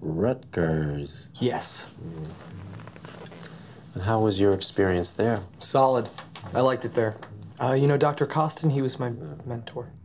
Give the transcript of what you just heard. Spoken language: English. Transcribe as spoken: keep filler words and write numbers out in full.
Rutgers. Yes. And how was your experience there? Solid. I liked it there. Uh, you know Doctor Costin? He was my mentor.